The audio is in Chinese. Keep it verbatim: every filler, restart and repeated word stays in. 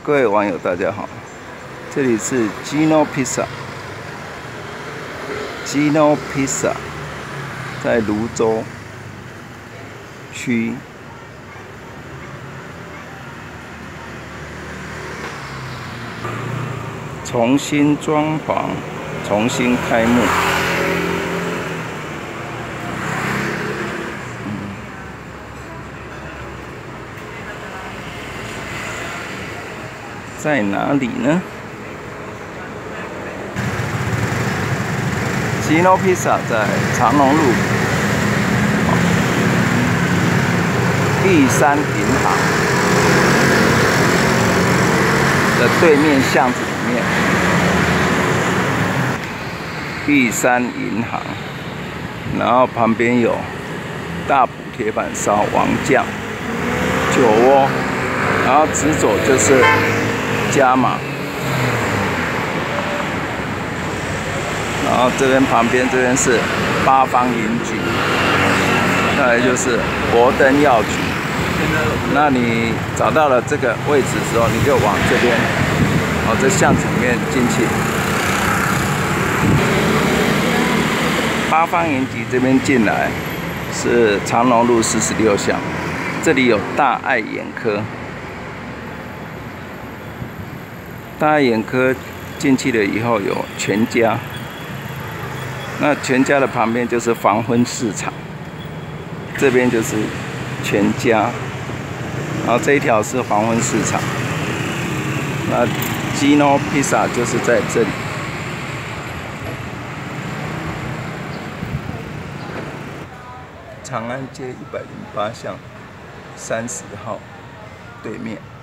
各位网友，大家好，这里是 Gino Pizza。Gino Pizza 在泸州区，重新装潢，重新开幕。在哪里呢？Gino Pizza 在长隆路玉山银行的对面巷子里面，玉山银行，然后旁边有大埔铁板烧王酱酒窝，然后直走就是加码，然后这边旁边这边是八方云集，再来就是博登药局。那你找到了这个位置之后，你就往这边，哦，这巷子里面进去。八方云集这边进来是长隆路四十六巷，这里有大爱眼科。大爱眼科进去了以后有全家，那全家的旁边就是黄昏市场，这边就是全家，然后这一条是黄昏市场。那 Gino Pizza 就是在这里。长安街一百零八巷三十号对面。